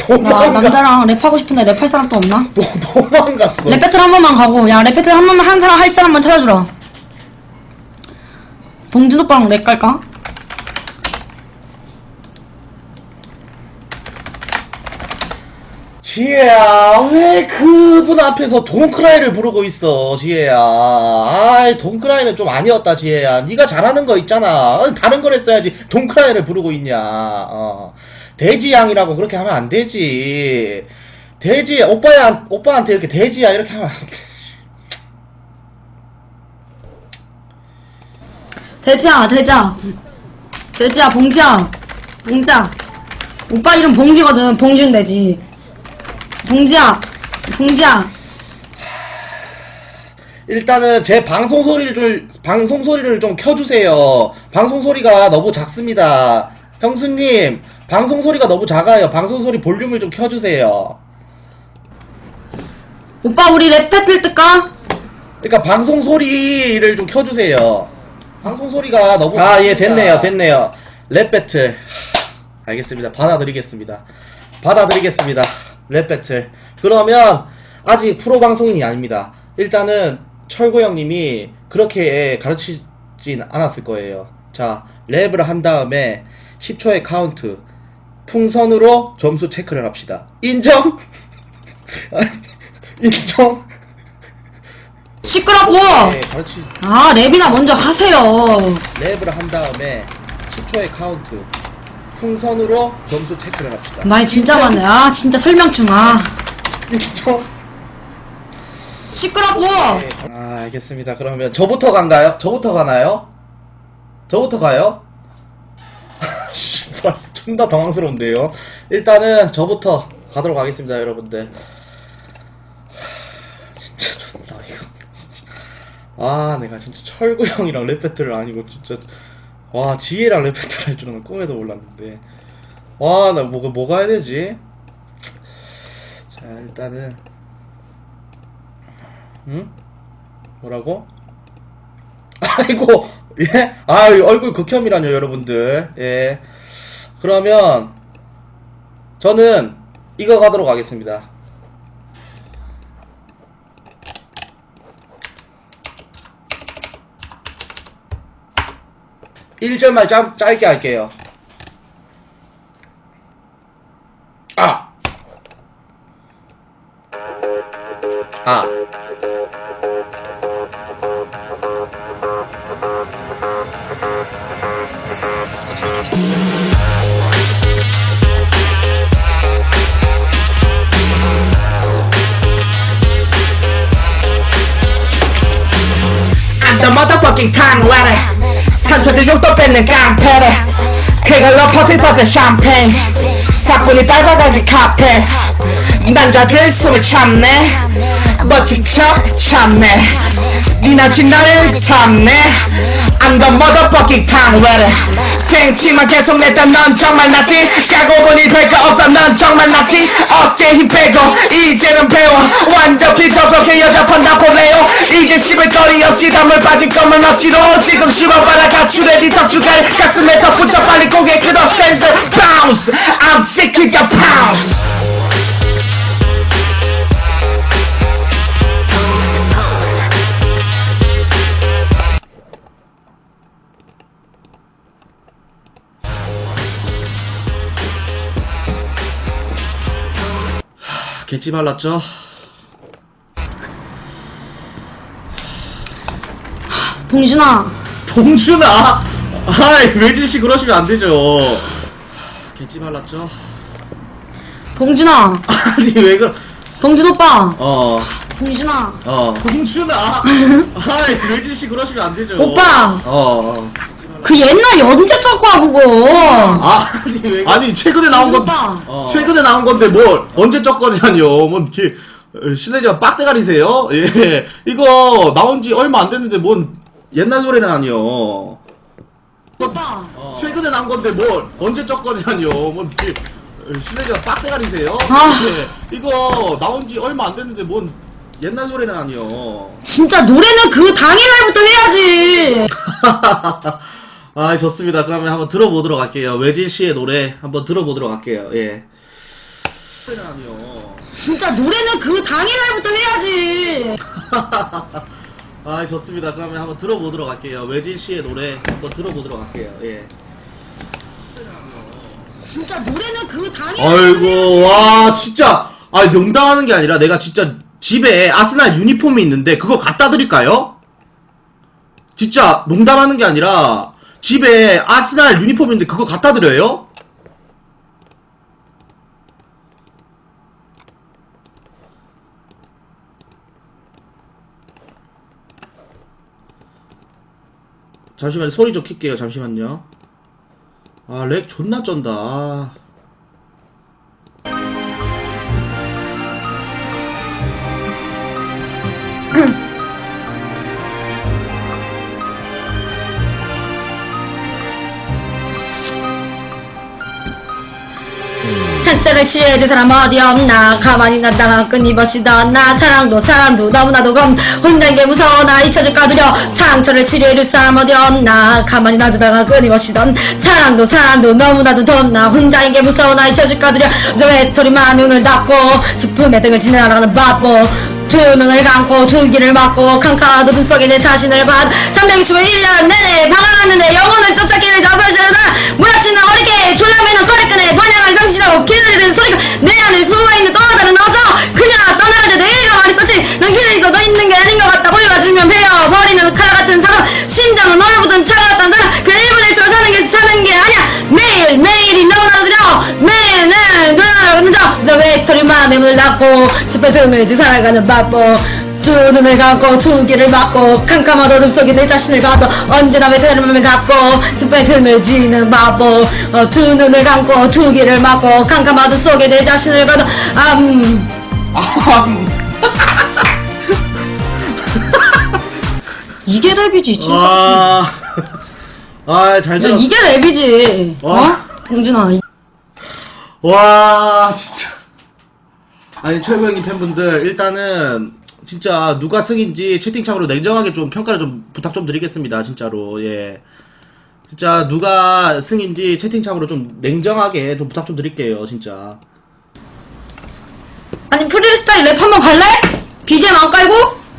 나 남자랑 랩하고 싶은데 랩할 사람 또 없나? 도망갔어. 랩 배틀 한 번만 가고, 야, 랩 배틀 한 번만 할 사람만 찾아주라. 봉준 오빠랑 랩 갈까? 지혜야, 왜 그분 앞에서 돈크라이를 부르고 있어, 지혜야. 아이, 돈크라이는 좀 아니었다, 지혜야. 네가 잘하는 거 있잖아. 다른 걸 했어야지 돈크라이를 부르고 있냐. 돼지양이라고 그렇게 하면 안 되지. 돼지, 오빠한테 이렇게 돼지야 이렇게 하면 안 돼. 돼지야, 봉지야. 오빠 이름 봉지거든. 봉준 돼지. 봉지야. 일단은 제 방송 소리를 좀 켜주세요. 방송 소리가 너무 작습니다. 형수님, 방송 소리가 너무 작아요. 방송 소리 볼륨을 좀 켜주세요. 오빠 우리 랩 배틀 뜰까? 그러니까 방송 소리를 좀 켜주세요. 방송 소리가 너무 예, 됐네요. 랩 배틀. 알겠습니다. 받아드리겠습니다. 랩 배틀. 그러면 아직 프로 방송인이 아닙니다. 일단은 철구 형님이 그렇게 가르치진 않았을 거예요. 자, 랩을 한 다음에 10초의 카운트, 풍선으로 점수 체크를 합시다. 인정? 인정? 시끄럽고! 아, 랩이나 먼저 하세요. 랩을 한 다음에 10초의 카운트, 풍선으로 점수 체크를 합시다. 말 진짜 많네. 아, 진짜 설명충. 인정? 시끄럽고! 알겠습니다. 그러면 저부터 가나요? 저부터 가요? 씨발, 존나 당황스러운데요. 일단은 저부터 가도록 하겠습니다, 여러분들. 진짜 존나 이거 진짜. 내가 진짜 철구 형이랑 랩 배틀을 아니고 진짜 지혜랑 랩 배틀 할 줄은 꿈에도 몰랐는데. 나 뭐가 해야 되지? 자, 일단은 뭐라고? 아이고, 예? 얼굴 극혐이라뇨, 여러분들. 예. 그러면 저는 이거 가도록 하겠습니다. 일절만 짧게 할게요. I'm the motherfucking time runner. 상처들 욕도 뺏는 깡패래. 그걸로 퍼피 퍼드 샴페인. 사뿐히 밟아가기 카페. 남자들 숨을 참네. 멋진 척 참네. 니나진 나를 탐내. I'm the motherfucking time runner. 생치만 계속 냈던 넌 정말 나티. 까고 보니 별거 없어 넌 정말 나티. 어깨 힘 빼고 이제는 배워. 완전 비좁게 여자 판다 볼래요. 이제 씹을 거리 없지. 단물 빠진 것만 억지로 지금 씹어봐라 가출해 니 턱주갈 가슴에 더 붙여 빨리 고개 끄덕 댄스 bounce. I'm taking the pounce. 개찌 발랐죠? 봉준아. 외진씨 그러시면 안 되죠. 개찌 발랐죠? 봉준아. 아니, 왜 봉준 오빠. 봉준아. 외진씨 그러시면 안 되죠. 오빠. 그 옛날 연재 쩌고야 그거. 아니 최근에 나온 건 최근에 나온 건데 뭘 언제 쩍거리냐뇨. 뭐 이렇게 신혜지가 빡대가리세요? 예, 이거 나온 지 얼마 안 됐는데 뭔 옛날 노래는 아니요. 오빠. 최근에 나온 건데 뭘 언제 쩍거리냐뇨. 뭐 이렇게 신혜지가 빡대가리세요? 예, 이거 나온 지 얼마 안 됐는데 뭔 옛날 노래는 아니요. 진짜 노래는 그 당일날부터 해야지. 좋습니다. 그러면 한번 들어보도록 할게요. 외진씨의 노래 한번 들어보도록 할게요. 예. 진짜 노래는 그 당일날부터 해야지. 아, 좋습니다. 그러면 한번 들어보도록 할게요. 외진 씨의 노래 한번 들어보도록 할게요. 예. 진짜 노래는 그 당일. 아이고, 와, 진짜. 아, 농담하는 게 아니라 내가 진짜 집에 아스날 유니폼이 있는데 그거 갖다 드릴까요? 진짜 농담하는 게 아니라 집에 아스날 유니폼이 있는데 그거 갖다 드려요? 잠시만요. 소리 좀 킬게요. 잠시만요. 아, 렉 존나 쩐다. 아. 상처를 치유해줄 사람 어디 없나. 가만히 놨다가 끊임없이던 나. 사랑도 사람도 너무나도 혼자인 게 무서워. 나 잊혀질까 두려. 상처를 치료해줄 사람 어디 없나. 가만히 놔두다가 끊임없이던 사랑도 사람도 너무나도 덥나. 혼자인 게 무서워. 나 잊혀질까 두려. 저 외톨이 마음이 오늘 닫고 슬픔의 등을 지나가는 바보. 두 눈을 감고 두 귀를 막고 캄캄한 어둠 속에 내 자신을 봐. 361년 내내 방황하는데 영혼을 쫓아기를 잡으셔나. 몰아치는 어리게 졸라매는 거리끈에 번영을 상실하고 기다리는 소리가 내 안에 숨어있는 또 다른 어서. 그냥 떠나갈 때 내가 말했었지. 넌 길에 있어 너 있는 게 아닌 것 같다. 보여가 주면 베어버리는 칼 같은 사람. 심장은 얼어붙은 차 같단 사람. 그 1분 1초 사는 게 아니야. 매일이 너무나도 느려. 매일은 돌아가는 저 외톨이 마음에 문을 닫고 숲의 등을 지 살아가는 바보. 두 눈을 감고 두 귀를 막고 캄캄한 어둠 속에 내 자신을 가둬. 언제나 외톨이 마음을 닫고 숲의 등을 지는 바보. 두 눈을 감고 두 귀를 막고 캄캄한 어둠 속에 내 자신을 가둬. 이게 랩이지 진짜. 잘 야, 들었어. 이게 랩이지. 봉준아. 와, 진짜. 아니, 철구 형님 팬분들, 일단은, 진짜, 누가 승인지 채팅창으로 냉정하게 좀 평가를 좀 부탁 좀 드리겠습니다, 진짜로, 예. 진짜, 누가 승인지 채팅창으로 좀 냉정하게 좀 부탁 좀 드릴게요, 진짜. 아니, 프리스타일 랩 한번 갈래? BGM 안 깔고?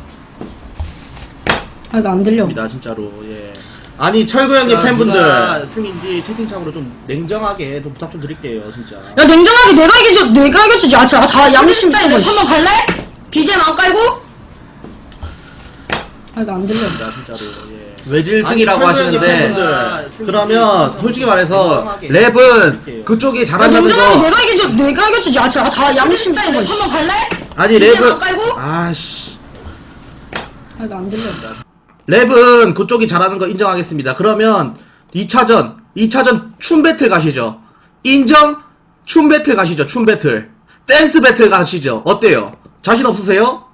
아, 이거 안 들려. 진짜로, 예. 아니, 철구 형님 팬분들, 누가 승인지 채팅창으로 좀 냉정하게 좀 부탁 좀 드릴게요, 진짜. 야, 냉정하게 내가 이겨주지. 양심 스타일 랩 한번 갈래? BGM 안 깔고? 아, 이거 안 들려. 진짜로, 예. 외질승이라고 하시는데, 그러면, 솔직히 말해서, 랩은 그쪽이 야, 잘한다면서. 냉정하게 내가 이겨주지. 양심 스타일 랩 한번 갈래? 아니, BGM 랩은. 안 깔고? 아씨. 아, 이거 안 들려. 랩은 그쪽이 잘하는 거 인정하겠습니다. 그러면 2차전 춤 배틀 가시죠. 인정? 춤 배틀 가시죠. 춤 배틀. 댄스 배틀 가시죠. 어때요? 자신 없으세요?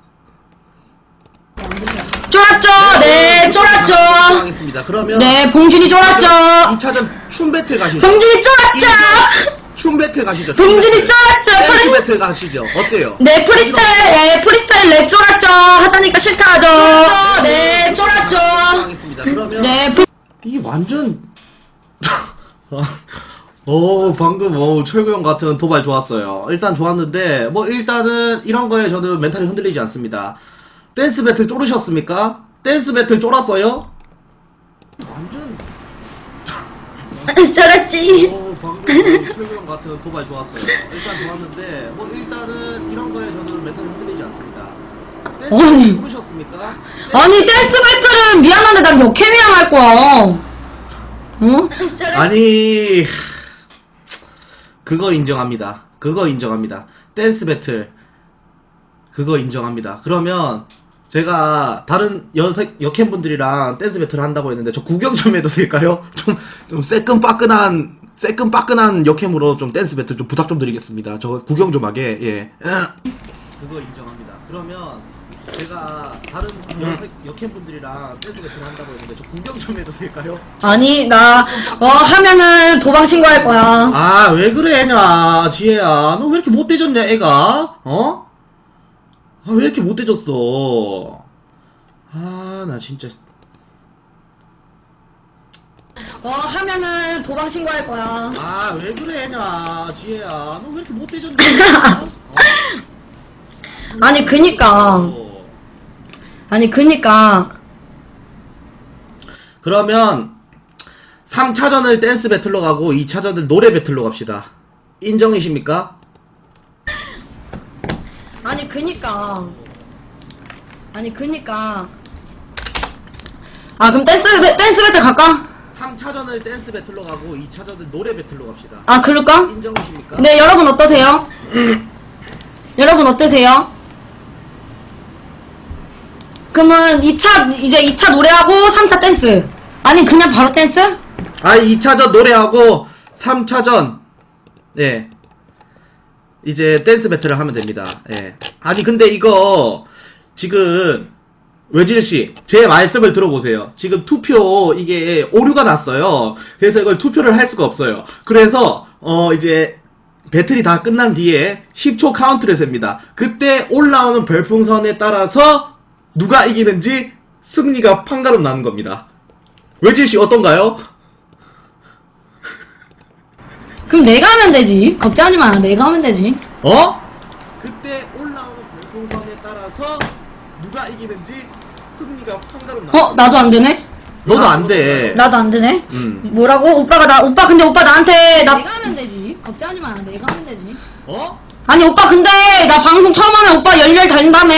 쫄았죠? 네, 쫄았죠. 인정하겠습니다. 그러면 네, 봉준이 쫄았죠. 2차전 춤 배틀 가시죠. 봉준이 쫄았죠. 춤 배틀 가시죠. 봉준이 쫄았죠. 댄스 배틀 가시죠. 어때요? 네, 프리스타일 랩 쫄았죠. 하자니까 싫다 하죠. 네, 쫄았죠. 인정하겠습니다. 그러면 네, 이게 완전 방금 철구 형 같은 도발 좋았어요. 일단 좋았는데 일단은 이런 거에 저는 멘탈이 흔들리지 않습니다. 댄스 배틀 쫄으셨습니까? 댄스 배틀 쫄았어요? 완전 쫄았지. 방금 철구 형 같은 도발 좋았어요. 일단 좋았는데 일단은 이런 거에 저는 멘탈이 흔들리지 않습니다. 댄스 아니. 배틀 쫄으셨습니까? 아니, 댄스 배틀은 미안한데 난 역캠이랑 할 거야. 응? 아니 그거 인정합니다. 댄스 배틀 그거 인정합니다. 그러면 제가 다른 여캠분들이랑 댄스 배틀 한다고 했는데 저 구경 좀 해도 될까요? 좀 새끈빠끈한 여캠으로 좀 댄스 배틀 좀 부탁 좀 드리겠습니다. 저 구경 좀 하게. 예. 그거 인정합니다. 그러면 제가 다른 여캠분들이랑 댄스 배틀 한다고 했는데 저 구경 좀 해도 될까요? 아니, 나 하면은 도방 신고할 거야. 아, 왜 그래, 냐, 지혜야. 너 왜 이렇게 못돼졌냐, 애가? 왜 이렇게 못돼졌어? 나 진짜. 하면은 도방 신고할 거야. 아, 왜 그래, 냐, 지혜야. 너 왜 이렇게 못돼졌냐? 아니 그니까 그러면 3차전을 댄스 배틀로 가고 2차전을 노래 배틀로 갑시다. 인정이십니까? 아니 그니까 아 그럼 댄스 배틀 갈까? 3차전을 댄스 배틀로 가고 2차전을 노래 배틀로 갑시다. 아 그럴까? 인정이십니까? 네 여러분 어떠세요? 여러분 어떠세요? 그러면 2차 노래하고 3차 댄스 아니 그냥 바로 댄스? 아니 2차전 노래하고 3차전 예 이제 댄스 배틀을 하면 됩니다. 예. 아니 근데 이거 지금 외질씨 제 말씀을 들어보세요. 지금 투표 이게 오류가 났어요. 그래서 이걸 투표를 할 수가 없어요. 그래서 이제 배틀이 다 끝난 뒤에 10초 카운트를 셉니다. 그때 올라오는 별풍선에 따라서 누가 이기는지 승리가 판가름 나는 겁니다. 외질씨 어떤가요? 그럼 내가 하면 되지. 걱정하지 마. 내가 하면 되지. 그때 올라오는 별풍선에 따라서 누가 이기는지 승리가 판가름 나. 나도 안 되네. 너도 안 돼. 나도 안 되네. 뭐라고? 근데 오빠 나한테 내가 하면 되지. 걱정하지 마. 내가 하면 되지. 아니 오빠 근데 나 방송 처음 하면 오빠 열렬 달린다며.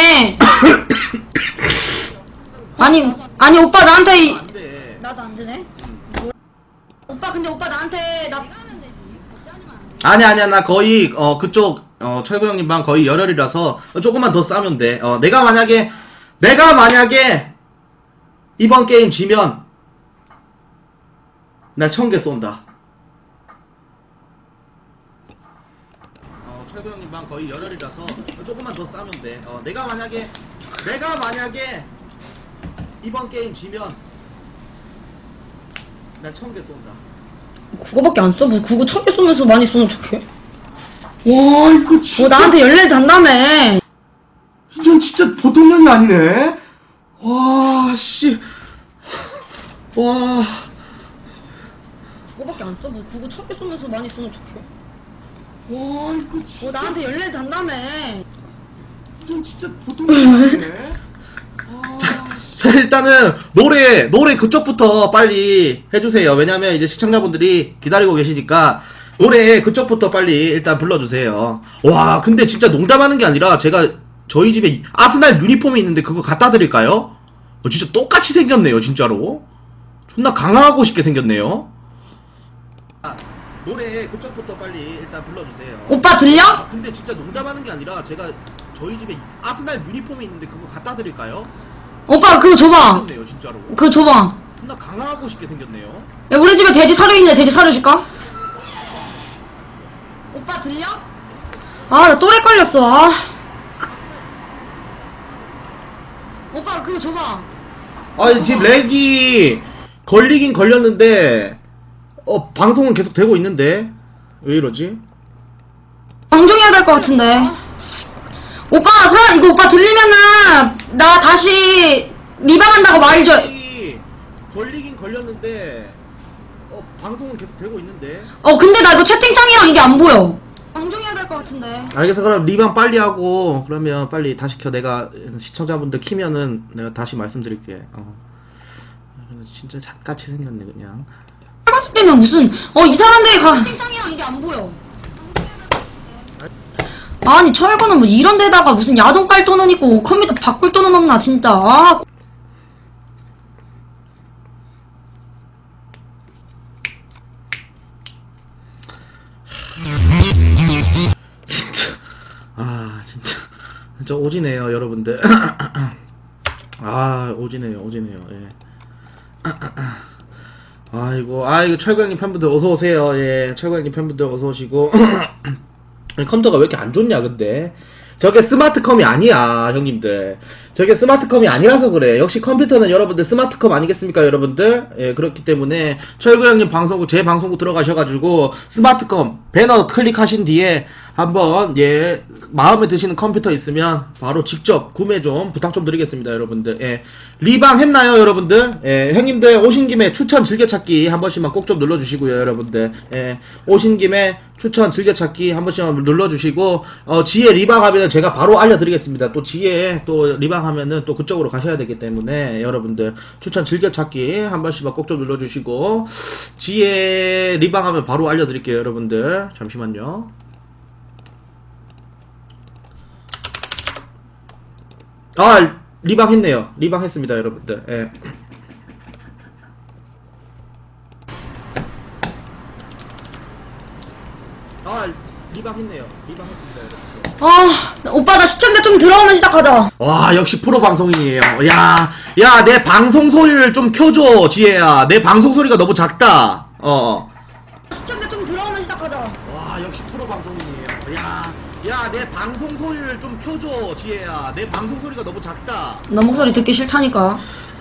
아니 오빠 나한테 안 돼. 나도 안 되네. 오빠 근데 오빠 나한테 내가 하면 되지. 걱정하지 마. 아니야 나 거의 그쪽 철구 형님 방 거의 열혈이라서 조금만 더 싸면 돼. 내가 만약에 이번 게임 지면 나 1000개 쏜다. 철구 형님 방 거의 열혈이라서 조금만 더 싸면 돼. 내가 만약에 이번 게임 지면 나 1000개 쏜다. 그거밖에 안 써? 뭐 그거 1000개 쏘면서 많이 쏘는 척해. 와 이거 진짜 나한테 열렬 단다며. 이건 진짜 보통 년이 아니네. 와 씨. 와. 그거밖에 안 써? 뭐 그거 1000개 쏘면서 많이 쏘는 척해. 와 이거 진짜 나한테 열렬 단다며. 이건 진짜 보통 년이 아니네. 자 일단은 노래 그쪽부터 빨리 해주세요. 왜냐면 이제 시청자분들이 기다리고 계시니까 노래 그쪽부터 빨리 일단 불러주세요. 와 근데 진짜 농담하는 게 아니라 제가 저희 집에 아스날 유니폼이 있는데 그거 갖다 드릴까요? 진짜 똑같이 생겼네요 진짜로. 존나 강화하고 싶게 생겼네요. 노래 그쪽부터 빨리 일단 불러주세요. 오빠 들려? 근데 진짜 농담하는 게 아니라 제가 저희 집에 아스날 유니폼이 있는데 그거 갖다 드릴까요? 오빠 그거 줘봐. 생겼네요 진짜로. 그거 줘봐. 존나 강화하고 싶게 생겼네요. 야, 우리 집에 돼지 사료 있는데 돼지 사료 줄까? 오빠 들려? 나 또래 걸렸어. 오빠 그거 줘봐. 지금 렉이 걸리긴 걸렸는데 방송은 계속 되고 있는데 왜 이러지? 방종해야 될 것 같은데. 오빠 이거 오빠 들리면은 나 다시 리방한다고 말해줘. 걸리긴 걸렸는데 방송은 계속 되고 있는데. 근데 나 이거 채팅창이랑 이게 안 보여. 방종해야 될 것 같은데. 알겠어. 그럼 리방 빨리 하고 그러면 빨리 다시 켜. 내가 시청자분들 키면은 내가 다시 말씀드릴게. 진짜 잣같이 생겼네 그냥. 때면 무슨 이상한 데에 가. 채팅창이랑 이게 안 보여. 아니 철거는 뭐 이런 데다가 무슨 야동 깔 돈은 있고 컴퓨터 바꿀 돈은 없나 진짜. 진짜 오지네요 여러분들. 오지네요 예. 아이고 철구 형님 팬분들 어서오세요. 예 철구 형님 팬분들 어서오시고. 컴퓨터가 왜 이렇게 안 좋냐 근데. 저게 스마트컴이 아니야 형님들. 저게 스마트컴이 아니라서 그래. 역시 컴퓨터는 여러분들 스마트컴 아니겠습니까 여러분들. 예 그렇기 때문에 철구 형님 방송국 제 방송국 들어가셔가지고 스마트컴 배너 클릭하신 뒤에 한번 예 마음에 드시는 컴퓨터 있으면 바로 직접 구매 좀 부탁 좀 드리겠습니다 여러분들. 예 리방 했나요 여러분들? 예 형님들 오신 김에 추천 즐겨찾기 한 번씩만 꼭 좀 눌러주시고요 여러분들. 예 오신 김에 추천 즐겨찾기 한 번씩만 눌러주시고 지혜 리방 하면 제가 바로 알려드리겠습니다. 또 지혜 또 리방 하면은 또 그쪽으로 가셔야 되기 때문에 여러분들 추천 즐겨찾기 한 번씩만 꼭 좀 눌러주시고 지혜 리방 하면 바로 알려드릴게요. 여러분들 잠시만요. 아 리방 했네요. 리방 했습니다. 여러분들. 예. 아 리방 했네요. 리방 했습니다. 여러분들. 오빠 나 시청자 좀 들어오면 시작하자. 와 역시 프로 방송인이에요. 야 내 방송 소리를 좀 켜줘 지혜야. 내 방송 소리가 너무 작다. 시청자 좀 들어오면 시작하자. 와 역시 프로 방송인이에요. 야 내 방송 소리를 좀 켜줘 지혜야. 내 방송 소리가 너무 작다. 너 목소리 듣기 싫다니까.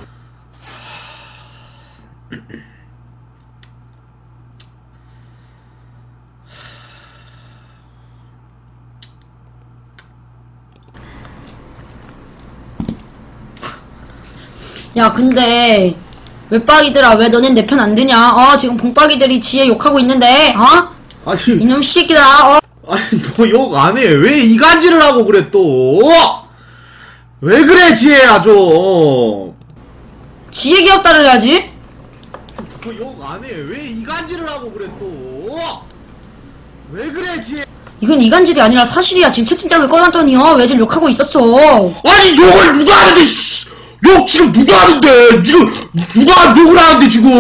야 근데 외박이들아 왜 너넨 내 편 안 드냐? 지금 봉박이들이 지혜 욕하고 있는데 아니 이놈 새끼들아 아니 너 욕 안 해. 왜 이간질을 하고 그래 또? 왜 그래 지혜야 좀. 지혜 귀엽다를 해야지. 너 욕 안 해. 왜 이간질을 하고 그래 또? 왜 그래 지혜? 이건 이간질이 아니라 사실이야. 지금 채팅창을 꺼놨더니 왜들 욕하고 있었어. 아니 욕을 누가 하는데 욕 지금 누가 하는데 지금 누가 욕을 하는데 지금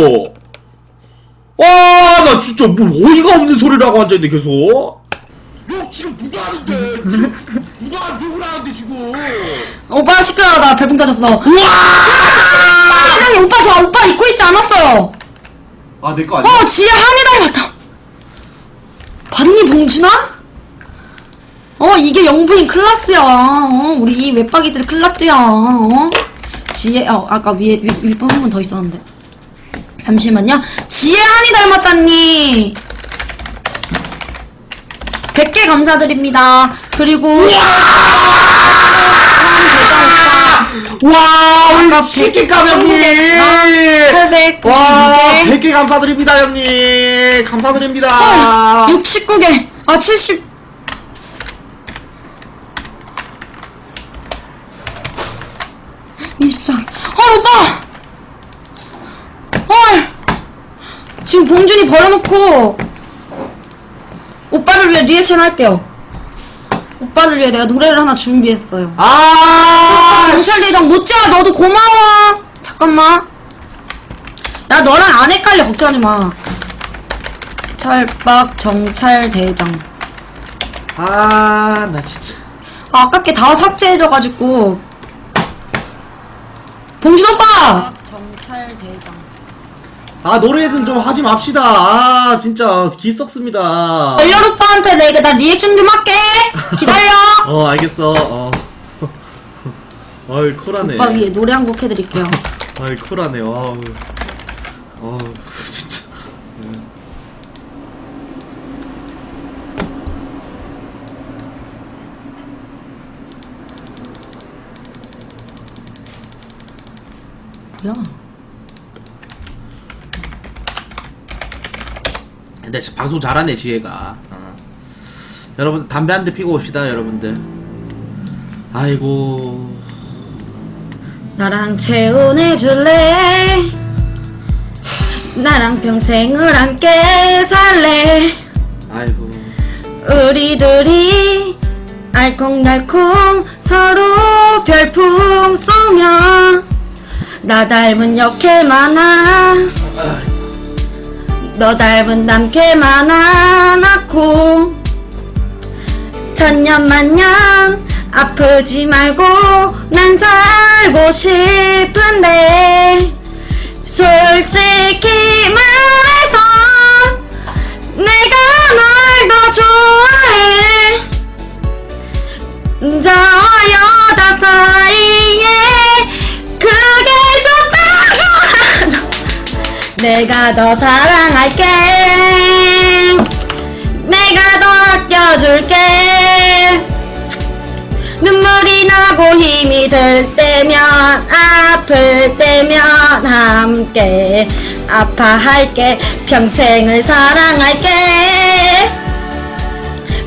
나 진짜 뭐 어이가 없는 소리를 하고 앉아있네 계속. 욕 지금 누가 하는데 지금 누가 욕을 하는데 지금. 오빠 시끄러워. 나 별풍 터졌어. 우와 사장님 오빠 저 오빠 입고 있지 않았어요. 아 내 거 아니야? 지혜 한이 닮았다. 봤니 봉준아? 이게 영부인 클라스야. 우리 외박이들 클라스야. 지혜, 아까 윗번 한 번 더 있었는데. 잠시만요. 지혜 한이 닮았다니. 100개 감사드립니다. 그리고. 와, 우리 치킨값 형님! 892개. 와, 100개 감사드립니다, 형님! 감사드립니다! 69개. 70. 24개. 오빠! 지금 봉준이 버려놓고 오빠를 위해 리액션 할게요. 오빠를 위해 내가 노래를 하나 준비했어요. 정찰대장 모찌야 너도 고마워. 잠깐만. 야 너랑 안 헷갈려. 걱정하지마. 찰박 정찰대장. 나 진짜. 아깝게 다 삭제해져가지고. 봉준 오빠! 정찰대장. 노래는 좀 하지 맙시다. 진짜 기 썩습니다. 열렬 오빠한테 내가 나 리액션 좀 할게. 기다려. 알겠어. 어이 쿨하네. 오빠 위에 노래 한 곡 해드릴게요. 어이 쿨하네. 진짜. 뭐야? 근데 방송 잘하네 지혜가. 여러분 담배 한 대 피고 옵시다 여러분들. 아이고. 나랑 재혼해줄래? 나랑 평생을 함께 살래? 아이고. 우리들이 알콩달콩 서로 별풍 쏘며 나 닮은 역해 많아 너 닮은 남캐 많아 낳고 천년만년 아프지 말고 난 살고 싶은데 솔직히 말해서 내가 널 더 좋아해 저와 여자 사이에 그게 좋다고 내가 더 사랑할게 내가 더 아껴줄게 눈물이 나고 힘이 들 때면 아플 때면 함께 아파할게 평생을 사랑할게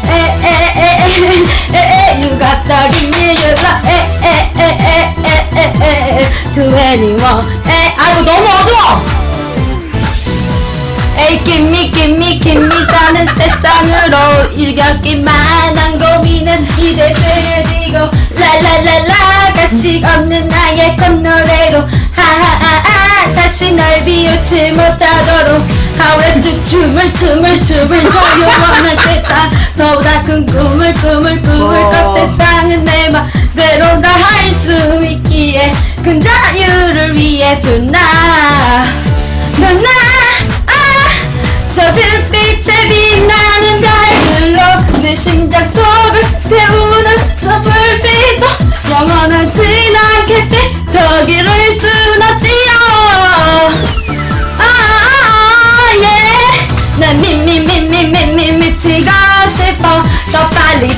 You got to give me your love. To anyone. 아이고 너무 어두워. give me 다른 세상으로 일격기만 한 고민은 이제 스며들고 라라라라 가식 없는 나의 콧노래로 하하하하 다시 날 비웃지 못하도록 하울의 춤을 소유하는 듯한 너보다 큰 꿈을 꿔 세상은 내 맘대로 다 할 수 있기에 큰 자유를 위해 저 불빛에 빛나는 별들로 내 심장 속을 태우는 저 불빛도 영원하진 않겠지 더 기를 순 없지요 난 미치고 싶어 더 빨리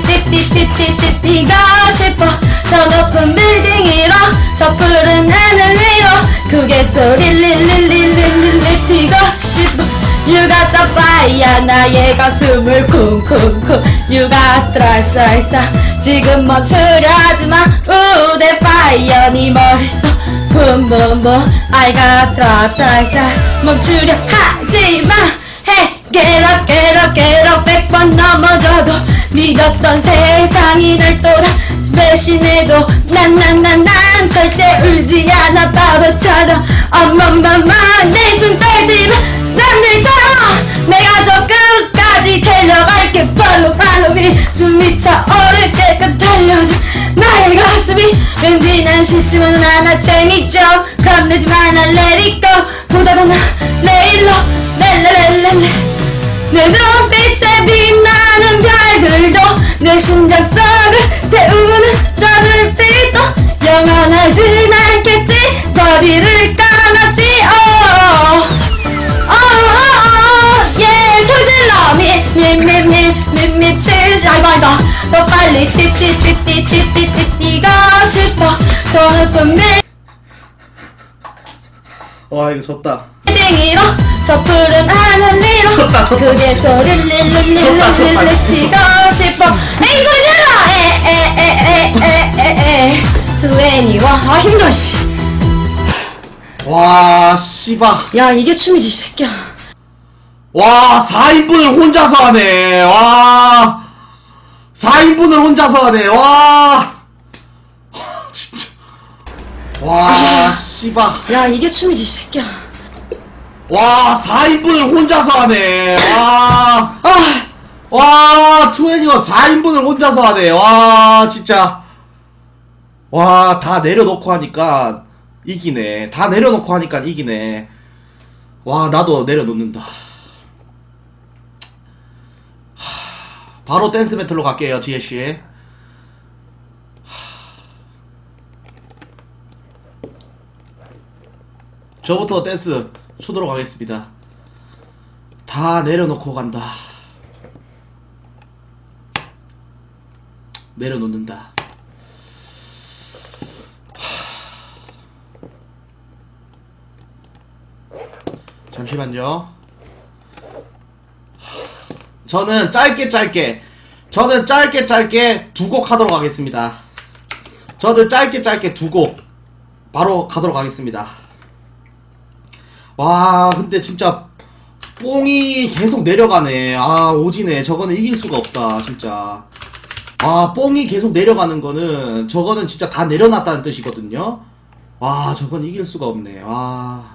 뛰고 싶어 저 높은 빌딩 위로 저 푸른 하늘 위로 크게 소리를 치고 싶어 You got the fire 나의 가슴을 쿵쿵쿵 You got the fire 지금 멈추려 하지마 우대 fire 네 머릿속 boom boom boom I got the fire 멈추려 하지마 Hey get up 100번 넘어져도 믿었던 세상이 날 또다 배신해도 난 절대 울지 않아 바보처럼 엄마마마 내 숨 떨지마 남들처럼 내가 저 끝까지 달려갈게 follow me 숨이 차오를 때까지 달려줘 나의 가슴이 왠지 난 싫지만은 않아 재밌죠 겁내지 마 난 let it go 보다 더 나 내일로 랄랄랄랄 내 눈빛에 빛나는 별들도 내 심장 속을 태우는 저 불빛도 영원하진 않겠지 거리를 떠났지 미치지 아이고 더 빨리 뛰고 싶어 저 높은 와 이거 졌다 빌딩으로 저 푸른 하늘 위로 졌다. 크게 소리를 치고 싶어 에이 소리 질러 에에에에에에에 To anyone 아 힘들어 씨. 와 씨바 야 이게 춤이지 이 새끼야 와 4인분을 혼자서 하네 와 4인분을 혼자서 하네 와 진짜 와 씨바 야 이게 춤이지 이 새끼야 와 4인분을 혼자서 하네 아 와 투애니가 4인분을 혼자서 하네 와 진짜 와 다 내려놓고 하니까 이기네 다 내려놓고 하니까 이기네 와 나도 내려놓는다 바로 댄스 배틀로 갈게요 지혜씨 저부터 댄스 추도록 하겠습니다 다 내려놓고 간다 내려놓는다 잠시만요 저는 짧게 두 곡 하도록 하겠습니다 저는 짧게 두 곡 바로 가도록 하겠습니다 와 근데 진짜 뽕이 계속 내려가네 아 오지네 저거는 이길 수가 없다 진짜 아 뽕이 계속 내려가는 거는 저거는 진짜 다 내려놨다는 뜻이거든요 와 저건 이길 수가 없네 와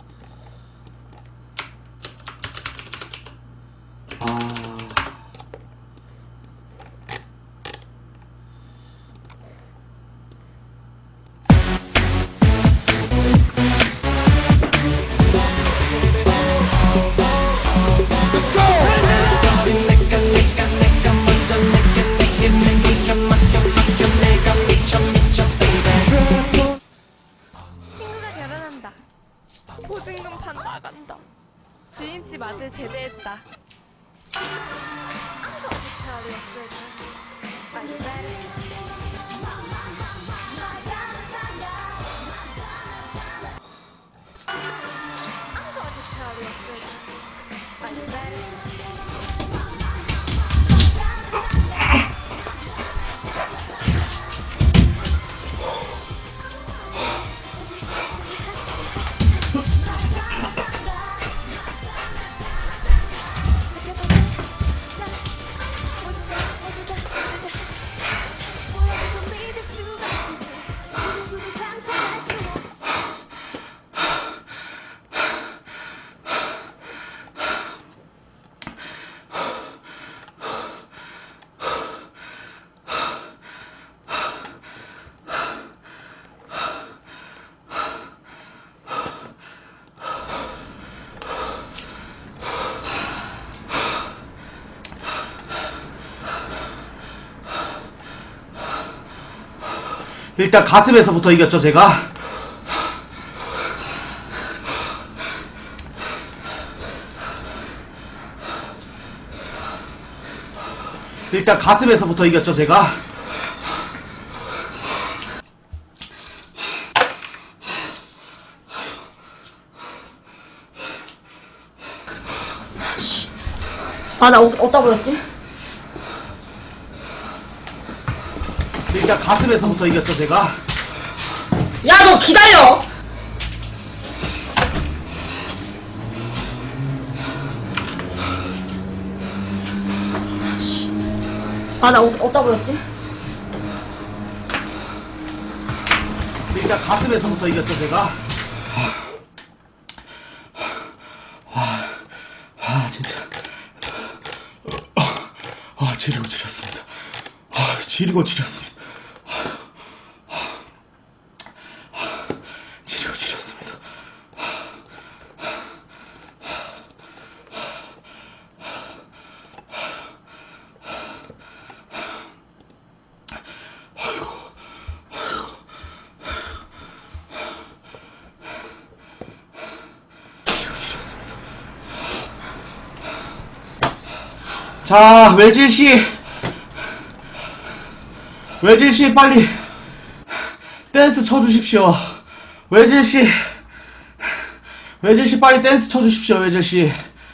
보증금판 나간다. 주인집 아들 제대했다. 일단 가슴에서부터 이겼죠 제가. 일단 가슴에서부터 이겼죠 제가. 아, 나 어디다 버렸지? 일단 가슴에서부터 이겼죠 제가. 야, 너 기다려! 아, 나 어디다 버렸지? 일단 가슴에서부터 이겼죠 제가. 진짜. 지리고 지렸습니다. 지리고 지렸습니다. 지리고 지렸습니다. 자, 외질씨 빨리 댄스 쳐주십시오. 외질씨 빨리 댄스 쳐주십시오. 외질씨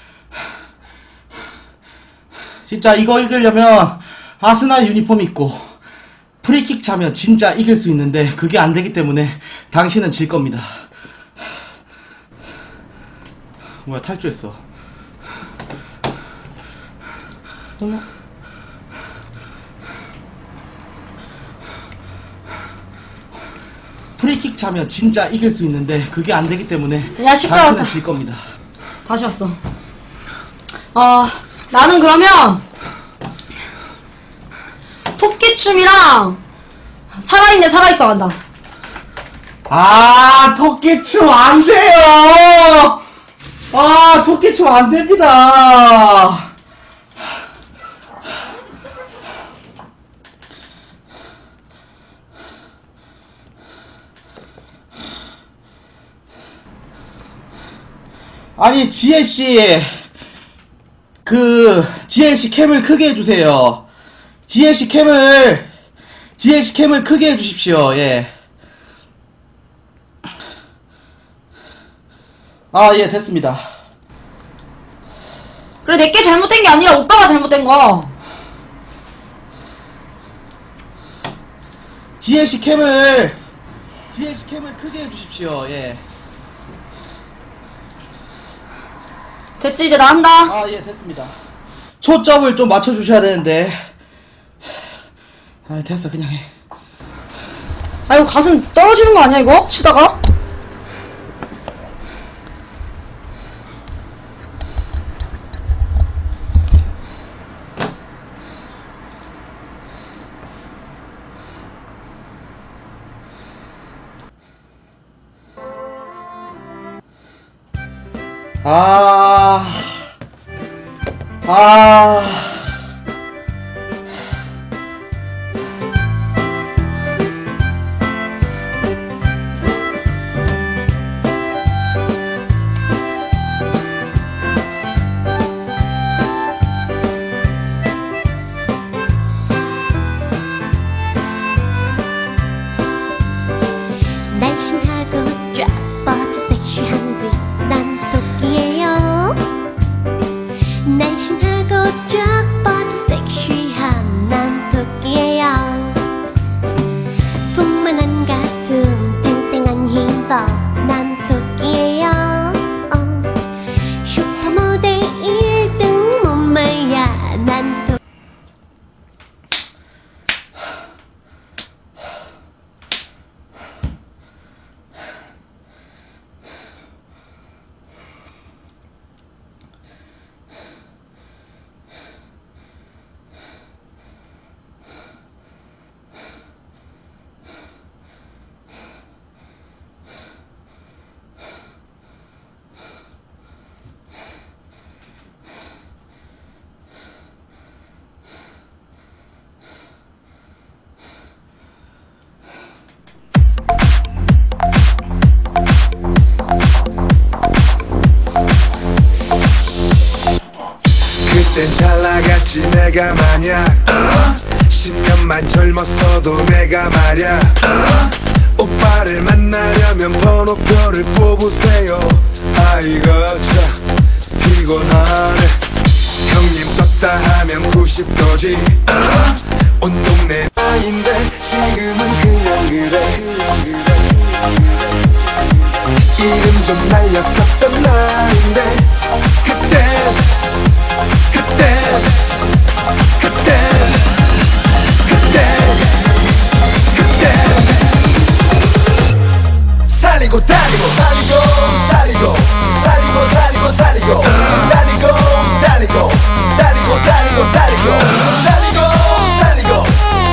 진짜 이거 이기려면 아스날 유니폼 입고 프리킥 차면 진짜 이길 수 있는데 그게 안 되기 때문에 당신은 질 겁니다. 뭐야, 탈주했어. 어머. 프리킥 차면 진짜 이길 수 있는데 그게 안 되기 때문에 야, 시끄러워. 당신은 질 겁니다. 다시 왔어. 나는 그러면 토끼춤이랑 살아있네 살아있어 간다. 아, 토끼춤 안 돼요. 아, 토끼춤 안 됩니다. 아니, 지혜씨, 지혜씨 캠을 크게 해주세요. 지혜씨 캠을 크게 해주십시오. 예. 아, 예, 됐습니다. 그래, 내게 잘못된 게 아니라 오빠가 잘못된 거. 지혜씨 캠을 크게 해주십시오. 예. 됐지, 이제 나 한다. 아, 예, 됐습니다. 초점을 좀 맞춰주셔야 되는데. 아, 됐어, 그냥 해. 아, 이거 가슴 떨어지는 거 아니야, 이거? 추다가? 아. 날씬하고 쫙 뻗은 섹시한 귀 난 토끼예요. 날씬하고 쫙 뻗은 섹시한 난 토끼예요. 풍만한 가슴 땡땡한 힘도 난 토끼예요. 슈퍼모델 1등 몸매야 난 토끼. 그땐 잘 나갔지 내가 마냥 10년만 젊었어도 내가 말야 오빠를 만나려면 번호표를 뽑으세요. 아이고 참 피곤하네. 형님 떴다 하면 90도지 온 동네 아인데 지금은 그냥 그래. 이름 좀 날렸었던 날인데 그때 살리고 달리고 살리고 달리고 달리고 달리고 달리고 달리고 달리고 달리고 달리고 달리고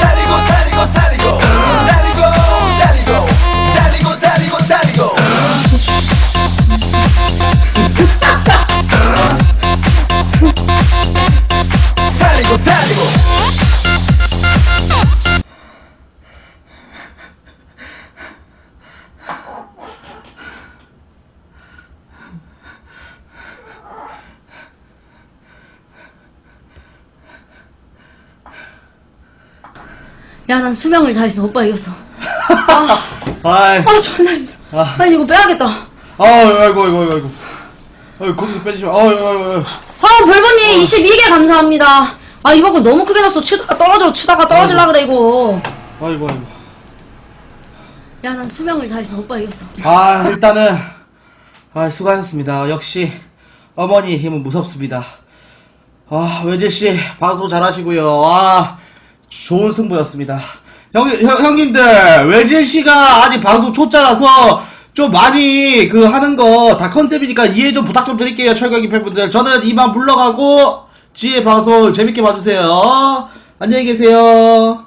야, 난 수명을 다해서 오빠 이겼어. 아이. 존나 힘들어. 아니, 이거 빼야겠다. 아이고. 거기서 빼주시면. 아이고. 별번님 22개 감사합니다. 이거 너무 크게 났어. 추다가 떨어질라 그래, 이거. 아이고. 야, 난 수명을 다해서 오빠 이겼어. 일단은 수고하셨습니다. 역시 어머니 힘은 무섭습니다. 외제씨 방송 잘하시고요. 좋은 승부였습니다. 형님들, 외제씨가 아직 방송 초짜라서 좀 많이 하는 거 다 컨셉이니까 이해 좀 부탁 좀 드릴게요. 철경이 팬분들. 저는 이만 물러가고 지혜 방송 재밌게 봐주세요. 안녕히 계세요.